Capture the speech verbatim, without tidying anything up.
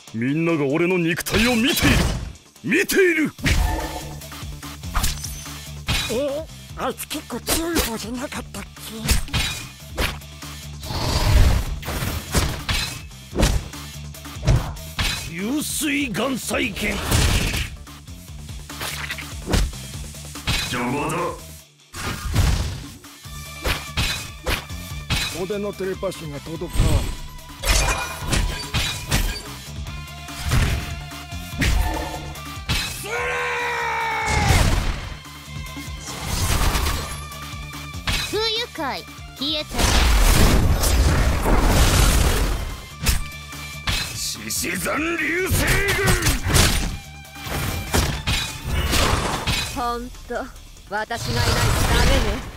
みんなが俺の肉体を見ている見ている。 え、あいつ結構強い方じゃなかったっけ？流水岩彩剣。邪魔だ。 俺のテレパシーが届かん。 不愉快消えた。 獅子山流星群。 ほんと私がいないとダメね。